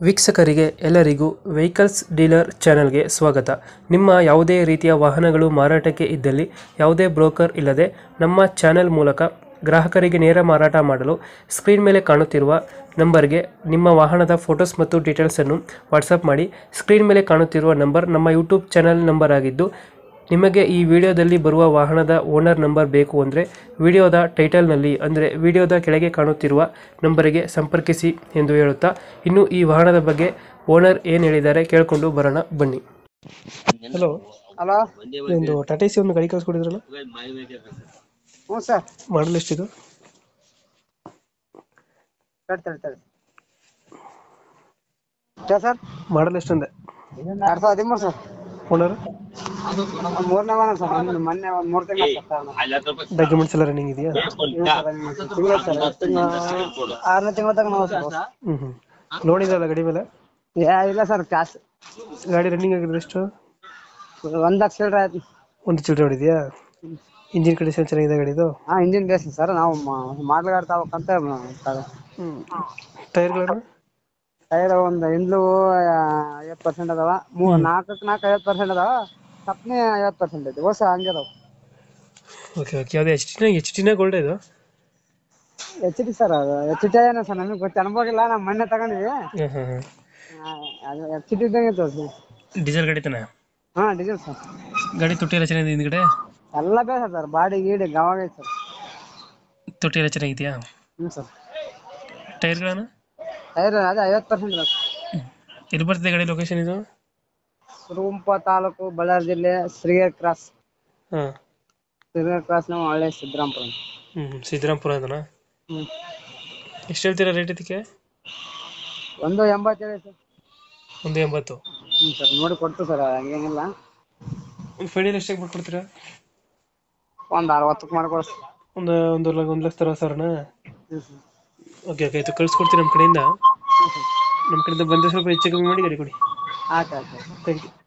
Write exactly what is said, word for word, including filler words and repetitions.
ವೀಕ್ಷಕರಿಗೆ ಎಲ್ಲರಿಗೂ vehicles dealer ಚಾನೆಲ್ಗೆ ಸ್ವಾಗತ. ನಿಮ್ಮ ಯಾವುದೇ ರೀತಿಯ ವಾಹನಗಳು ಮಾರಾಟಕ್ಕೆ ಇದ್ದಲ್ಲಿ ಯಾವುದೇ ಬ್ರೋಕರ್ ಇಲ್ಲದೆ ನಮ್ಮ ಚಾನೆಲ್ ಮೂಲಕ ಗ್ರಾಹಕರಿಗೆ ನೇರ ಮಾರಾಟ ಮಾಡಲು ಸ್ಕ್ರೀನ್ ಮೇಲೆ ಕಾಣುತ್ತಿರುವ ನಂಬರ್ಗೆ ನಿಮ್ಮ ವಾಹನದ ಫೋಟೋಸ್ ಮತ್ತು ಡೀಟೇಲ್ಸನ್ನು ವಾಟ್ಸಪ್ ಮಾಡಿ. ಸ್ಕ್ರೀನ್ ಮೇಲೆ ಕಾಣುತ್ತಿರುವ ನಂಬರ್ ನಮ್ಮ ಯೂಟ್ಯೂಬ್ ಚಾನೆಲ್ ನಂಬರ್ ಆಗಿದ್ದು, ನಿಮಗೆ ಈ ವಿಡಿಯೋದಲ್ಲಿ ಬರುವ ವಾಹನದ ಓನರ್ ನಂಬರ್ ಬೇಕು ಅಂದರೆ ವಿಡಿಯೋದ ಟೈಟಲ್ನಲ್ಲಿ ಅಂದರೆ ವಿಡಿಯೋದ ಕೆಳಗೆ ಕಾಣುತ್ತಿರುವ ನಂಬರಿಗೆ ಸಂಪರ್ಕಿಸಿ ಎಂದು ಹೇಳುತ್ತಾ, ಇನ್ನು ಈ ವಾಹನದ ಬಗ್ಗೆ ಓನರ್ ಏನು ಹೇಳಿದ್ದಾರೆ ಕೇಳಿಕೊಂಡು ಬರೋಣ ಬನ್ನಿ. ಹಲೋ ಹಲೋ ಒಂದು ಟಾಟಾ ಸಿ ಒಂದು ಗಾಡಿ ಕಳಿಸ್ಕೊಡಿದ್ರಲ್ಲ, ಹ್ಞೂ ಸರ್. ಮಾಡಲ್ ಎಷ್ಟಿದು? ತಡಿ ತಡಿ ತಡಿ क्या ಸರ್? ಮಾಡಲ್ ಎಷ್ಟಂದೆ? ಎರಡು ಸಾವಿರದ ಹದಿಮೂರು ಸರ್. ಓನರ್ ಮೂರನೇ ವಾರ ಸರ್. ಒಂದು ಮೊನ್ನೆ ಒಂದು ಮೂರು ತಿಂಗಳು ಡಾಕ್ಯುಮೆಂಟ್ಸ್ ಎಲ್ಲ ರನ್ನಿಂಗ್ ಇದೆಯಾ? ತಿಂಗಳು ಸರ್. ಆರನೇ ತಿಂಗಳ ತನಕ ನಾವು ಸರ್. ಹ್ಞೂ ಹ್ಞೂ ಲೋನ್ ಇದೆಯಲ್ಲ ಗಾಡಿ ಮೇಲೆ? ಏ ಇಲ್ಲ ಸರ್, ಕ್ಯಾಶ್. ಗಾಡಿ ರನ್ನಿಂಗ್ ಆಗಿದ್ರೆ ಎಷ್ಟು? ಒಂದು ಲಕ್ಷ ಚಿಲ್ಲರೆ ಆಯ್ತು. ಒಂದು ಚಿಲ್ಲರೆ ಹೊಡಿದೆಯಾ? ಇಂಜಿನ್ ಕಂಡೀಷನ್ ಚೆನ್ನಾಗಿದೆ ಗಾಡಿದು? ಹಾಂ, ಇಂಜಿನ್ ಬೇಸ್ ಸರ್. ನಾವು ಮಾಡಲ್ ಗಾಡಿ ತಗೋಬೇಕಂತ ಹ್ಞೂ ಟೈರ್ಗಳನ್ನು? ಟೈರ್ ಒಂದು ಹಿಂದ್ಲು ಐವತ್ತು ಪರ್ಸೆಂಟ್ ಅದಾವ, ಮೂರು ನಾಲ್ಕಕ್ಕೆ ನಾಲ್ಕು ಐವತ್ತು ಪರ್ಸೆಂಟ್ ಅದಾವ, ಸಪ್ನಿ ಐವತ್ತು ಪರ್ಸೆಂಟ್ ಐತಿ. ಹೊಸ ಹಂಗೆ ಅದಾವ. ಓಕೆ ಓಕೆ ಯಾವುದು ಎಚ್ ಟಿನ ಎಚ್ ಟಿನ ಗೋಲ್ಡ್ ಇದು? H D sir. ಅದು ಎಚ್ ಟಿ ಏನೋ ಸರ್, ನಮಗೆ ಗೊತ್ತು ಅನ್ಬೋಗಿಲ್ಲ. ನಾವು ಮೊನ್ನೆ ತಗೊಂಡ್ವಿ. ಹಾಂ ಹಾಂ ಹಾಂ ಅದು ಎಚ್ ಡಿ ಇದ್ದಂಗೆ ಇರ್ತದೆ ಸರ್. ಡೀಸೆಲ್ ಗಾಡಿ ತಾನೆ? ಹಾಂ, ಡೀಸೆಲ್ ಸರ್. ಗಾಡಿ ತೊಟ್ಟಿ ಎಲ್ಲ ಚೆನ್ನಾಗಿದೆ ಹಿಂದ್ಗಡೆ? ಎಲ್ಲ ಬೇಸ ಸರ್. ಬಾಡಿ ಗೀಡಿ ಗವಾಗ ಐತೆ ಸರ್. ತೊಟ್ಟಿ ಎಲ್ಲ ಚೆನ್ನಾಗಿದೆಯಾ? ಹ್ಞೂ ಸರ್. ಟೈರ್ಗಳನ್ನು? ಟೈರ್ ಅದೇ ಐವತ್ತು ಪರ್ಸೆಂಟ್ ಇದೆ. ಎಲ್ಲಿ ಬರ್ತದೆ ಗಾಡಿ ಲೊಕೇಶನ್ ಇದು? ಸುರಗುಂಪ ತಾಲೂಕು, ಬಳ್ಳಾರಿ ಜಿಲ್ಲೆ, ಶ್ರೀಗರ್ ಕ್ರಾಸ್. ಹಾಂ, ಶ್ರೀಗರ್ ಕ್ರಾಸ್ ನಾವು ಹಳ್ಳಿ ಸಿದ್ದರಾಮಪುರ. ಹ್ಞೂ ಸಿದ್ದರಾಮಪುರ ಅದನಾ? ಹ್ಞೂ. ಎಷ್ಟು ಹೇಳ್ತೀರಾ ರೇಟ್ ಇದಕ್ಕೆ? ಒಂದು ಎಂಬತ್ತೇಳು ಸರ್. ಒಂದು ಎಂಬತ್ತು? ಹ್ಞೂ ಸರ್, ನೋಡಿ ಕೊಡ್ತು ಸರ್, ಹಂಗೇನಿಲ್ಲ. ಒಂದು ಫೈನಲ್ ಎಷ್ಟಾಗಿ ಮಾಡ್ಕೊಡ್ತೀರಾ? ಒಂದು ಅರವತ್ತಕ್ಕೆ ಮಾಡ್ಕೊಡ್ಸಿ. ಒಂದು ಒಂದು ಒಂದು ಲಕ್ಷ ಅರವತ್ತು ಸಾವಿರನಾ? ಹ್ಞೂ ಸರ್. ಓಕೆ ಓಕೆ ಆಯಿತು, ಕಳಿಸ್ಕೊಡ್ತೀನಿ ನಮ್ಮ ಕಡೆಯಿಂದ. ಹ್ಞೂ ಸರ್. ನಮ್ಮ ಕಡೆಯಿಂದ ಬಂದರೆ ಸ್ವಲ್ಪ ಹೆಚ್ಚು ಕಮ್ಮಿ ಮಾಡಿ ಗಾಡಿ ಕೊಡಿ. ಆಯ್ತು ಆಯ್ತು. Thank you.